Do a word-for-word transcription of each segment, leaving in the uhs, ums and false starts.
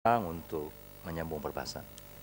untuk menyambung perbahasan.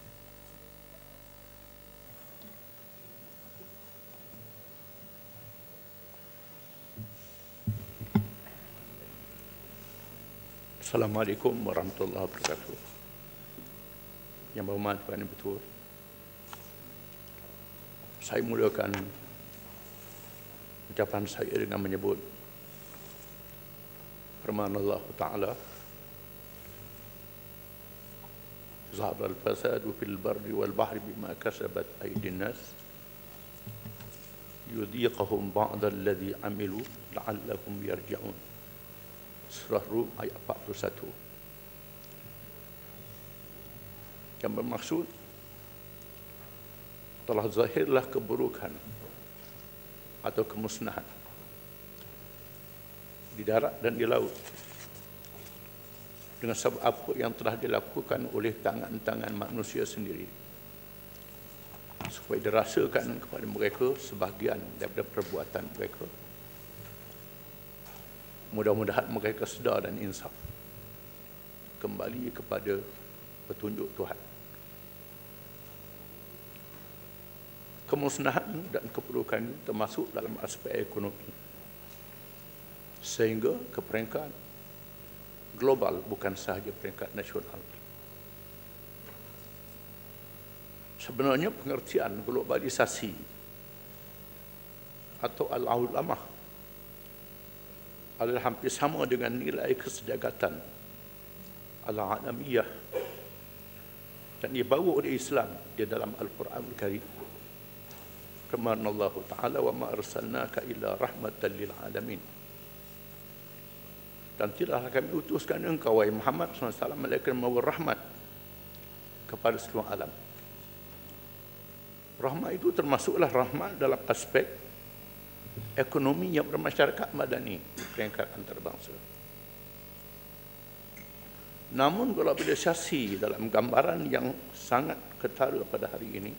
Assalamualaikum warahmatullahi wabarakatuh. Yang berhormat Tuan Yang Betul, saya mulakan ucapan saya dengan menyebut firman Allah Ta'ala, Zahara al-fasadu fil barri wal bahri bima kasabat aydin nas yudhiqahum ba'da alladhi amilu la'allahum yarji'un. Surah Rum ayat empat puluh satu. Yang bermaksud telah zahirlah keburukan atau kemusnahan di darat dan di laut dengan sebab apa yang telah dilakukan oleh tangan-tangan manusia sendiri, supaya dirasakan kepada mereka sebahagian daripada perbuatan mereka. Mudah-mudahan mereka sedar dan insaf kembali kepada petunjuk Tuhan. Kemusnahan dan keburukan ini termasuk dalam aspek ekonomi, sehingga ke peringkat global, bukan sahaja peringkat nasional. Sebenarnya pengertian globalisasi atau al-ulamah adalah hampir sama dengan nilai kesedagatan al-alamiyah, dan dibawa oleh Islam di dalam Al-Quran Al-Karim. Firman Allah Ta'ala, wa ma arsalnaka illa rahmatan lil alamin. Dan tidaklah kami utuskan engkau, wahai Muhammad sallallahu alaihi wasallam, melainkan membawa rahmat kepada seluruh alam. Rahmat itu termasuklah rahmat dalam aspek ekonomi yang bermasyarakat madani di peringkat antarabangsa. Namun globalisasi dalam gambaran yang sangat ketara pada hari ini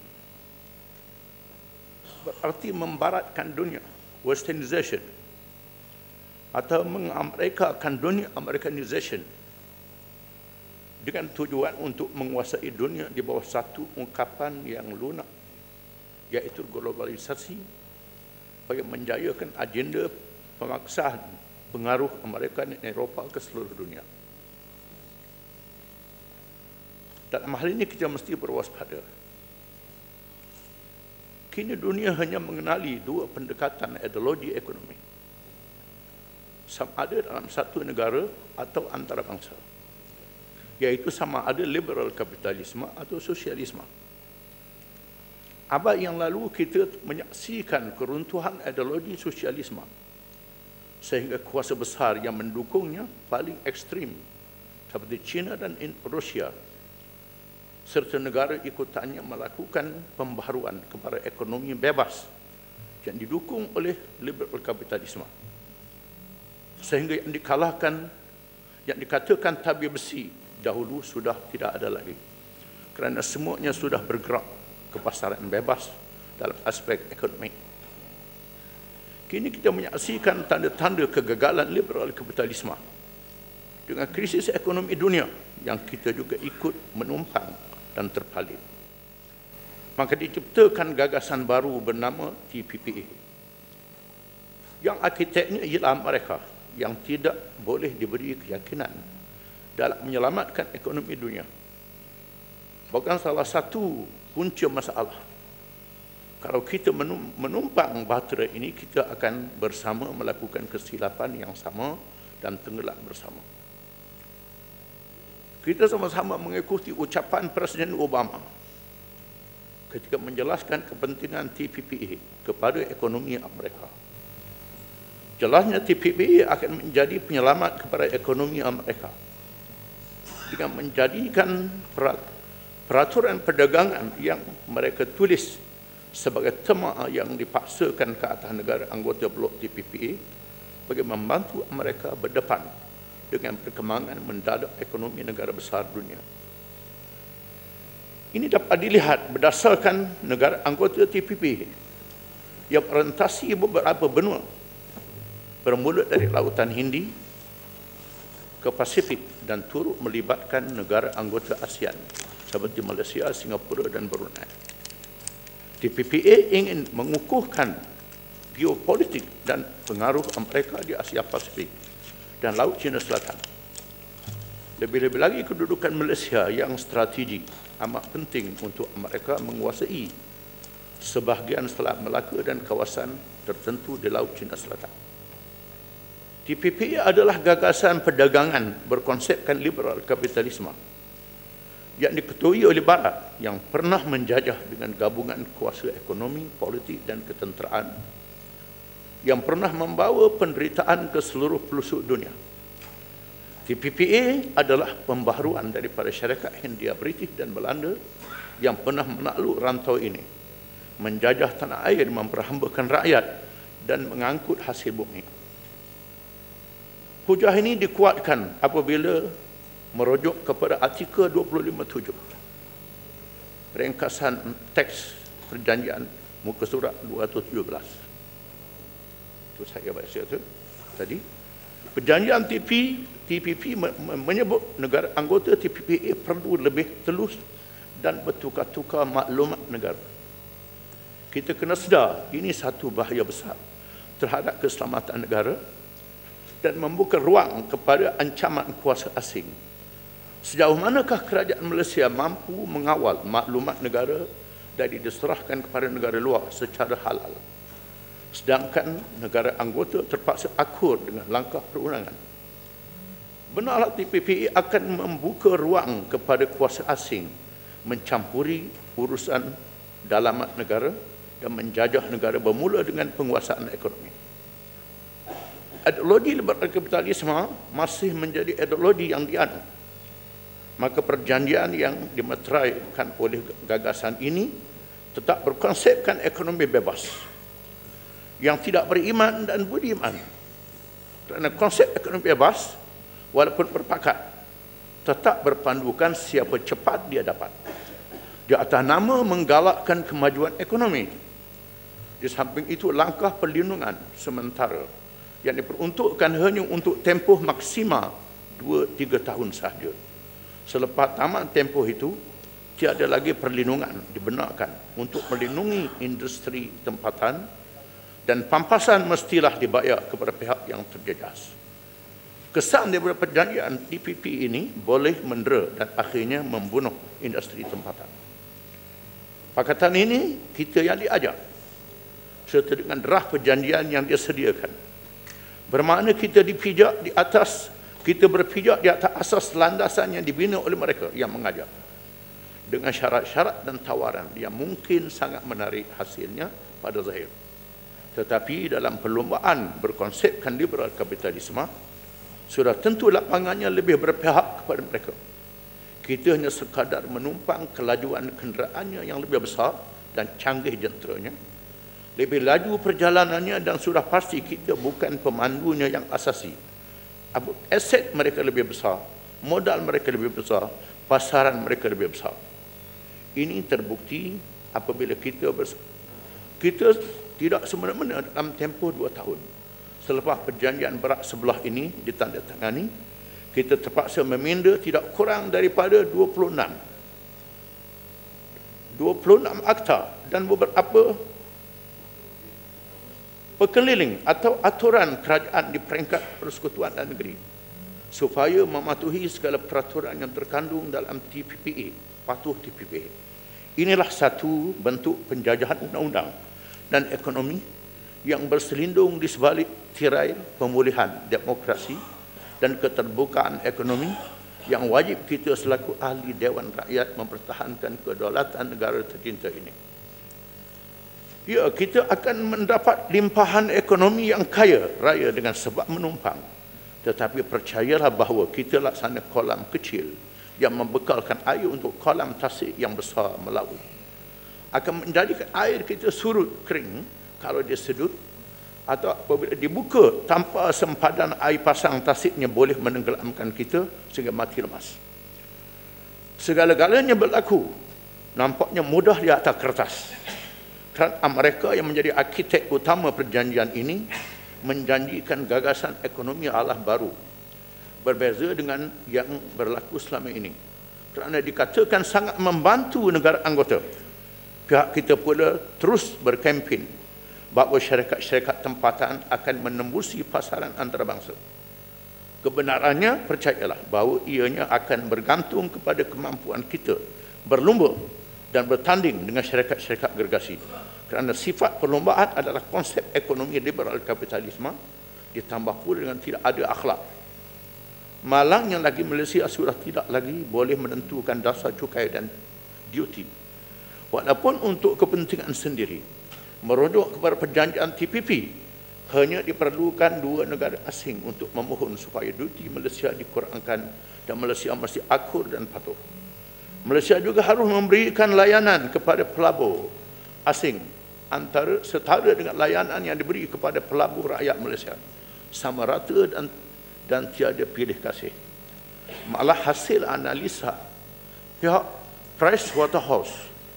berarti membaratkan dunia, westernization, atau mengamerikakan dunia, Americanization, dengan tujuan untuk menguasai dunia di bawah satu ungkapan yang lunak, iaitu globalisasi, bagi menjayakan agenda pemaksaan pengaruh Amerika dan Eropah ke seluruh dunia. Dalam hal ini kita mesti berwaspada. Kini dunia hanya mengenali dua pendekatan ideologi ekonomi, sama ada dalam satu negara atau antarabangsa, iaitu sama ada liberal kapitalisme atau sosialisme. Abad yang lalu kita menyaksikan keruntuhan ideologi sosialisme, sehingga kuasa besar yang mendukungnya paling ekstrim seperti China dan Rusia serta negara ikutannya melakukan pembaharuan kepada ekonomi bebas yang didukung oleh liberal kapitalisme, sehingga yang dikalahkan, yang dikatakan tabir besi dahulu sudah tidak ada lagi, kerana semuanya sudah bergerak ke pasaran bebas dalam aspek ekonomi. Kini kita menyaksikan tanda-tanda kegagalan liberal kapitalisme dengan krisis ekonomi dunia yang kita juga ikut menumpang dan terpalit. Maka diciptakan gagasan baru bernama T P P A, yang arkiteknya ialah mereka yang tidak boleh diberi keyakinan dalam menyelamatkan ekonomi dunia. Bahkan salah satu punca masalah, kalau kita menumpang bahtera ini, kita akan bersama melakukan kesilapan yang sama dan tenggelam bersama. Kita sama-sama mengikuti ucapan Presiden Obama ketika menjelaskan kepentingan T P P A kepada ekonomi Amerika. Jelasnya T P P A akan menjadi penyelamat kepada ekonomi Amerika dengan menjadikan peraturan perdagangan yang mereka tulis sebagai tema yang dipaksakan ke atas negara anggota blok T P P A bagi membantu mereka berdepan dengan perkembangan mendadak ekonomi negara besar dunia. Ini dapat dilihat berdasarkan negara anggota T P P A yang merentasi beberapa benua, bermula dari Lautan Hindi, ke Pasifik dan turut melibatkan negara anggota ASEAN seperti Malaysia, Singapura dan Brunei. T P P A ingin mengukuhkan geopolitik dan pengaruh Amerika di Asia Pasifik dan Laut Cina Selatan. Lebih-lebih lagi kedudukan Malaysia yang strategi amat penting untuk Amerika menguasai sebahagian Selat Melaka dan kawasan tertentu di Laut Cina Selatan. T P P A adalah gagasan perdagangan berkonsepkan liberal kapitalisme yang diketuai oleh Barat yang pernah menjajah dengan gabungan kuasa ekonomi, politik dan ketenteraan yang pernah membawa penderitaan ke seluruh pelosok dunia. T P P A adalah pembaharuan daripada syarikat Hindia, British dan Belanda yang pernah menakluk rantau ini, menjajah tanah air, memperhambakan rakyat dan mengangkut hasil bumi. Hujah ini dikuatkan apabila merujuk kepada artikel dua puluh lima tujuh ringkasan teks perjanjian muka surat dua ratus tujuh belas. Itu saya baca itu tadi. Perjanjian T P P menyebut negara anggota T P P A perlu lebih telus dan bertukar-tukar maklumat negara. Kita kena sedar ini satu bahaya besar terhadap keselamatan negara dan membuka ruang kepada ancaman kuasa asing. Sejauh manakah kerajaan Malaysia mampu mengawal maklumat negara dari diserahkan kepada negara luar secara halal, sedangkan negara anggota terpaksa akur dengan langkah perundangan? Benarlah T P P A akan membuka ruang kepada kuasa asing mencampuri urusan dalaman negara dan menjajah negara bermula dengan penguasaan ekonomi. Ideologi liberal kapitalisme masih menjadi ideologi yang dianut. Maka perjanjian yang dimeteraikan oleh gagasan ini tetap berkonsepkan ekonomi bebas yang tidak beriman dan budiman. Kerana konsep ekonomi bebas walaupun berpakat tetap berpandukan siapa cepat dia dapat, di atas nama menggalakkan kemajuan ekonomi. Di samping itu langkah perlindungan sementara yang diperuntukkan hanya untuk tempoh maksima dua tiga tahun sahaja. Selepas tamat tempoh itu, tiada lagi perlindungan dibenarkan untuk melindungi industri tempatan dan pampasan mestilah dibayar kepada pihak yang terjejas. Kesan daripada perjanjian T P P ini boleh mendera dan akhirnya membunuh industri tempatan. Pakatan ini kita yang diajak serta dengan draft perjanjian yang dia sediakan. Bermakna kita dipijak di atas, kita berpijak di atas asas landasan yang dibina oleh mereka yang mengajak. Dengan syarat-syarat dan tawaran yang mungkin sangat menarik hasilnya pada zahir. Tetapi dalam perlombaan berkonsepkan liberal kapitalisme, sudah tentu lapangannya lebih berpihak kepada mereka. Kita hanya sekadar menumpang kelajuan kenderaannya yang lebih besar dan canggih jenteranya, lebih laju perjalanannya, dan sudah pasti kita bukan pemandunya yang asasi. Aset mereka lebih besar, modal mereka lebih besar, pasaran mereka lebih besar. Ini terbukti apabila kita bers kita tidak semena-mena dalam tempoh dua tahun selepas perjanjian berat sebelah ini ditandatangani, kita terpaksa meminda tidak kurang daripada dua puluh enam dua puluh enam akta dan beberapa perkeliling atau aturan kerajaan di peringkat persekutuan dan negeri supaya mematuhi segala peraturan yang terkandung dalam T P P A, patuh T P P A. Inilah satu bentuk penjajahan undang-undang dan ekonomi yang berselindung di sebalik tirai pemulihan demokrasi dan keterbukaan ekonomi yang wajib kita selaku ahli Dewan Rakyat mempertahankan kedaulatan negara tercinta ini. Ya, kita akan mendapat limpahan ekonomi yang kaya raya dengan sebab menumpang. Tetapi percayalah bahawa kita laksana kolam kecil yang membekalkan air untuk kolam tasik yang besar melaut. Akan menjadikan air kita surut kering kalau dia sedut, atau apabila dibuka tanpa sempadan air pasang tasiknya boleh menenggelamkan kita sehingga mati lemas. Segala-galanya berlaku nampaknya mudah di atas kertas. Kerana Amerika yang menjadi arkitek utama perjanjian ini menjanjikan gagasan ekonomi alah baru berbeza dengan yang berlaku selama ini. Kerana dikatakan sangat membantu negara anggota, pihak kita pula terus berkempen bahawa syarikat-syarikat tempatan akan menembusi pasaran antarabangsa. Kebenarannya, percayalah bahawa ianya akan bergantung kepada kemampuan kita berlumba dan bertanding dengan syarikat-syarikat gergasi. Kerana sifat perlombaan adalah konsep ekonomi liberal kapitalisme, ditambah pula dengan tidak ada akhlak. Malangnya lagi, Malaysia sudah tidak lagi boleh menentukan dasar cukai dan duty. Walaupun untuk kepentingan sendiri, merujuk kepada perjanjian T P P, hanya diperlukan dua negara asing untuk memohon supaya duty Malaysia dikurangkan dan Malaysia mesti akur dan patuh. Malaysia juga harus memberikan layanan kepada pelabur asing antara setara dengan layanan yang diberi kepada pelabur rakyat Malaysia, sama rata dan dan tiada pilih kasih. Malah hasil analisa pihak Pricewaterhouse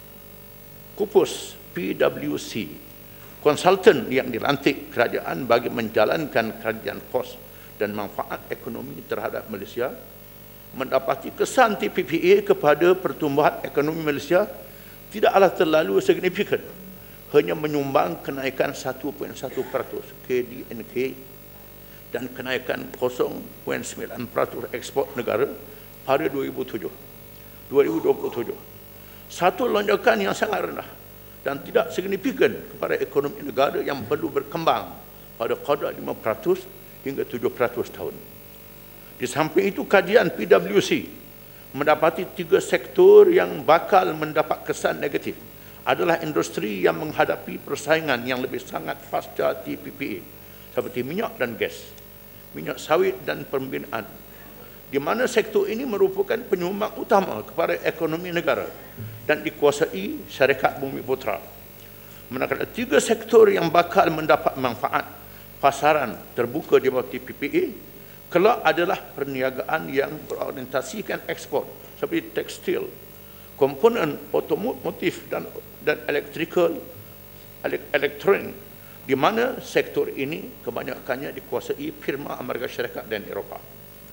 Coopers P W C, konsultan yang dilantik kerajaan bagi menjalankan kajian kos dan manfaat ekonomi terhadap Malaysia, mendapati kesan T P P A kepada pertumbuhan ekonomi Malaysia tidaklah terlalu signifikan, hanya menyumbang kenaikan satu perpuluhan satu peratus K D N K dan kenaikan kosong perpuluhan sembilan peratus ekspor negara pada dua ribu tujuh, dua ribu dua puluh tujuh. Satu lonjakan yang sangat rendah dan tidak signifikan kepada ekonomi negara yang perlu berkembang pada kadar lima peratus hingga tujuh peratus tahun. Di samping itu, kajian P W C mendapati tiga sektor yang bakal mendapat kesan negatif adalah industri yang menghadapi persaingan yang lebih sangat pasca T P P A, seperti minyak dan gas, minyak sawit dan pembinaan, di mana sektor ini merupakan penyumbang utama kepada ekonomi negara dan dikuasai syarikat Bumi Putra. Manakala tiga sektor yang bakal mendapat manfaat pasaran terbuka di bawah T P P A kelak adalah perniagaan yang berorientasikan ekspor seperti tekstil, komponen otomotif dan dan elektrikal, elektronik, di mana sektor ini kebanyakannya dikuasai firma Amerika Syarikat dan Eropah.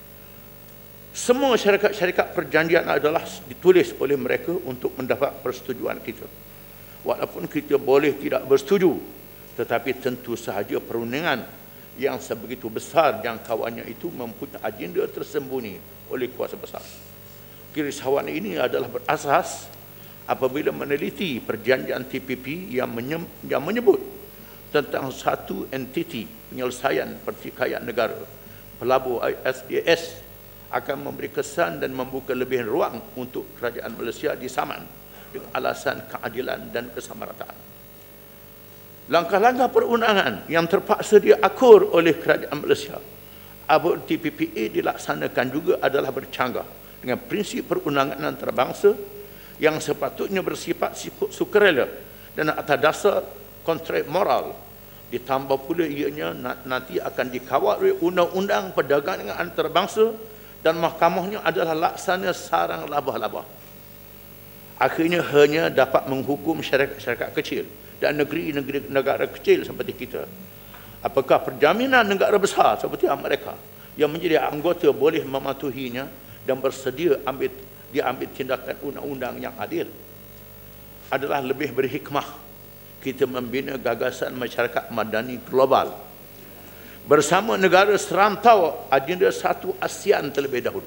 Semua syarikat-syarikat perjanjian adalah ditulis oleh mereka untuk mendapat persetujuan kita. Walaupun kita boleh tidak bersetuju, tetapi tentu sahaja perundingan yang sebegitu besar jangkauannya itu mempunyai agenda tersembunyi oleh kuasa besar. Kerisauan ini adalah berasas apabila meneliti perjanjian T P P yang, yang menyebut tentang satu entiti penyelesaian pertikaian negara, pelabur I S D S, akan memberi kesan dan membuka lebih ruang untuk kerajaan Malaysia di Saman dengan alasan keadilan dan kesamarataan. Langkah-langkah perundangan yang terpaksa diakur oleh kerajaan Malaysia apabila T P P A dilaksanakan juga adalah bercanggah dengan prinsip perundangan antarabangsa yang sepatutnya bersifat sukarela dan atas dasar kontrak moral, ditambah pula ianya nanti akan dikawal oleh undang-undang perdagangan antarabangsa dan mahkamahnya adalah laksana sarang labah-labah. Akhirnya hanya dapat menghukum syarikat-syarikat kecil dan negeri-negeri negara kecil seperti kita. Apakah perjaminan negara besar seperti Amerika yang menjadi anggota boleh mematuhinya dan bersedia ambil diambil tindakan undang-undang yang adil? Adalah lebih berhikmah kita membina gagasan masyarakat madani global bersama negara serantau agenda satu ASEAN terlebih dahulu,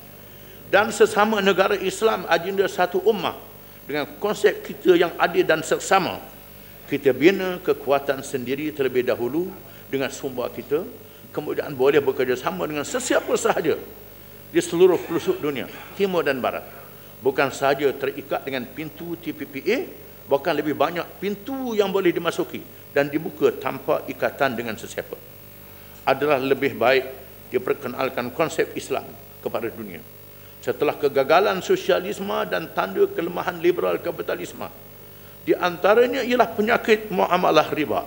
dan sesama negara Islam agenda satu ummah dengan konsep kita yang adil dan seksama. Kita bina kekuatan sendiri terlebih dahulu dengan sumber kita, kemudian boleh bekerjasama dengan sesiapa sahaja di seluruh pelosok dunia, timur dan barat. Bukan sahaja terikat dengan pintu T P P A, bahkan lebih banyak pintu yang boleh dimasuki dan dibuka tanpa ikatan dengan sesiapa. Adalah lebih baik diperkenalkan konsep Islam kepada dunia. Setelah kegagalan sosialisme dan tanda kelemahan liberal kapitalisme, di antaranya ialah penyakit muamalah riba,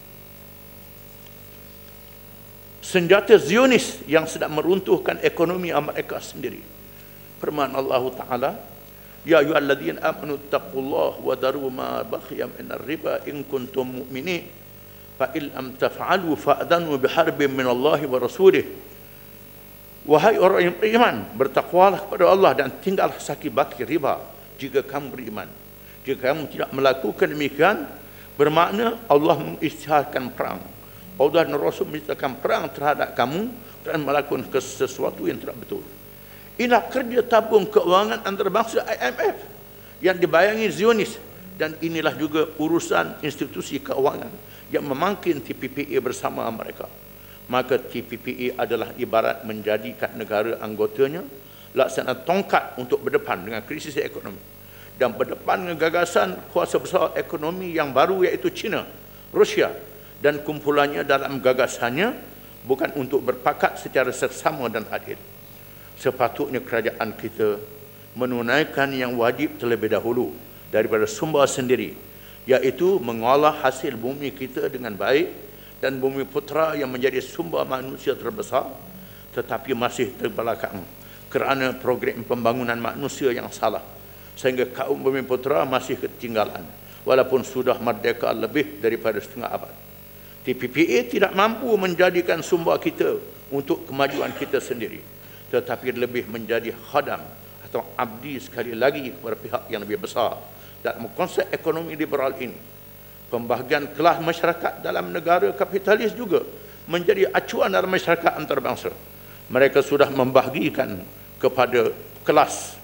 senjata Zionis yang sedang meruntuhkan ekonomi Amerika sendiri. Firman Allah Ta'ala, Ya ayyuhalladzina amanu taqullaha wa daru ma baqiya minar riba in kuntum mu'minin fa in lam taf'alu fa'dhanu biharbin minallahi wa rasulih. Wahai orang yang beriman, bertakwalah kepada Allah dan tinggallah sakit baki riba jika kamu beriman. Jika kamu tidak melakukan demikian, bermakna Allah mengisytiharkan perang. Allah dan Rasul mengisytiharkan perang terhadap kamu dan melakukan sesuatu yang tidak betul. Inilah kerja tabung keuangan antarabangsa I M F yang dibayangi Zionis, dan inilah juga urusan institusi keuangan yang memangkin T P P A bersama mereka. Maka T P P A adalah ibarat menjadikan negara anggotanya laksana tongkat untuk berdepan dengan krisis ekonomi dan berdepan dengan gagasan kuasa besar ekonomi yang baru, iaitu China, Rusia dan kumpulannya dalam gagasannya bukan untuk berpakat secara seksama dan adil. Sepatutnya kerajaan kita menunaikan yang wajib terlebih dahulu daripada sumber sendiri, iaitu mengolah hasil bumi kita dengan baik dan bumi putera yang menjadi sumber manusia terbesar, tetapi masih terbelakang kerana program pembangunan manusia yang salah, sehingga kaum bumi putera masih ketinggalan walaupun sudah merdeka lebih daripada setengah abad. T P P A tidak mampu menjadikan sumber kita untuk kemajuan kita sendiri, tetapi lebih menjadi khadam atau abdi sekali lagi kepada pihak yang lebih besar. Dalam konsep ekonomi liberal ini, pembahagian kelas masyarakat dalam negara kapitalis juga menjadi acuan dalam masyarakat antarabangsa. Mereka sudah membahagikan kepada kelas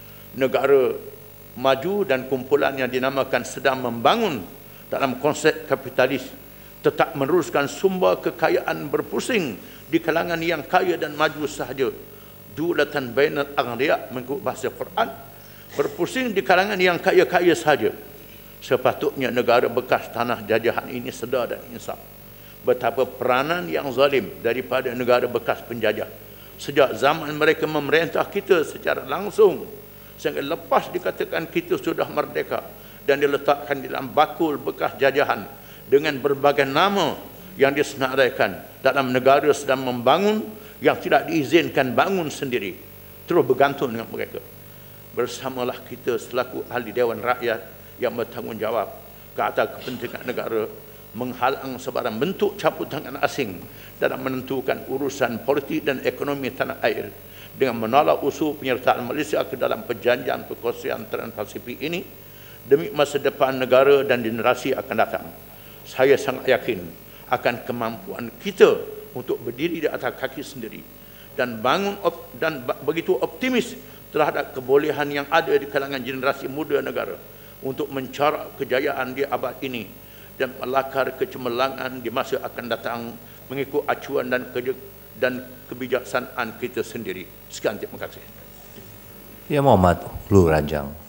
negara maju dan kumpulan yang dinamakan sedang membangun dalam konsep kapitalis tetap meneruskan sumber kekayaan berpusing di kalangan yang kaya dan maju sahaja. Dulatan bainal aghniya, mengikut bahasa Quran, berpusing di kalangan yang kaya-kaya sahaja. Sepatutnya negara bekas tanah jajahan ini sedar dan insaf betapa peranan yang zalim daripada negara bekas penjajah sejak zaman mereka memerintah kita secara langsung, sehingga lepas dikatakan kita sudah merdeka dan diletakkan di dalam bakul bekas jajahan dengan berbagai nama yang disenaraikan dalam negara sedang membangun yang tidak diizinkan bangun sendiri, terus bergantung dengan mereka. Bersamalah kita selaku ahli Dewan Rakyat yang bertanggungjawab ke atas kepentingan negara menghalang sebarang bentuk campur tangan asing dalam menentukan urusan politik dan ekonomi tanah air, dengan menolak usul penyertaan Malaysia ke dalam perjanjian perkongsian Trans-Pasifik ini demi masa depan negara dan generasi akan datang. Saya sangat yakin akan kemampuan kita untuk berdiri di atas kaki sendiri dan bangun op, dan begitu optimis terhadap kebolehan yang ada di kalangan generasi muda negara untuk mencorak kejayaan di abad ini dan melakar kecemerlangan di masa akan datang mengikut acuan dan kerja dan kebijaksanaan kita sendiri. Sekian, terima kasih. Ya, Muhammad Ulu Rajang.